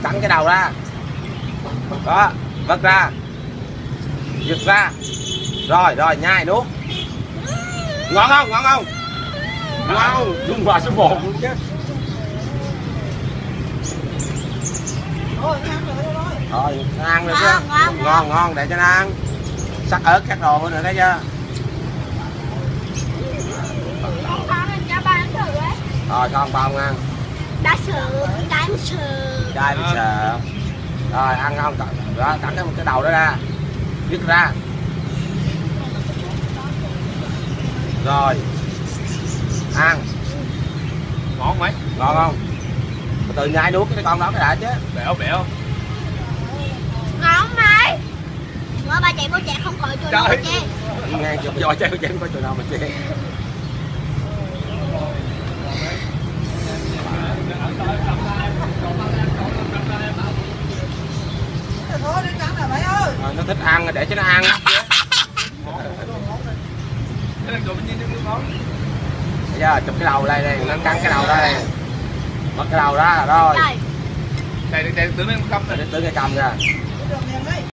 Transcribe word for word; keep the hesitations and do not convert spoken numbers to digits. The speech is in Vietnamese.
cắn cái đầu ra, đó, vứt ra, giật ra, rồi rồi nhai nuốt. Ngon không, ngon không, ngon không, đúng vào số một luôn chứ. Rồi nó ăn được chứ, ngon ngon, ngon để cho nó ăn, sắc ớt các đồ nữa đấy chưa. Rồi con bông ăn. Đã sợ, đã sợ. Đây mới sợ. Rồi ăn không? Đó, cắn cái, cái đầu đó ra. Dứt ra. Rồi. Ăn. Ngon mấy? Ngon không? Từ nhai nuốt cái con đó cái đã chứ. Bẻo bẻo. Ngon mấy. Ngồi bà chạy bố chạy không khỏi chùi đâu mà chê. Nghe chụp voi chơi chứ không có chùi đâu mà chê. Rồi, nó thích ăn để cho nó ăn. Bây giờ chụp cái đầu đây đây, nó cắn cái đầu đây. Mất cái đầu ra rồi. Đây. Đây đây tướng lên cầm, Để tướng cái cầm ra.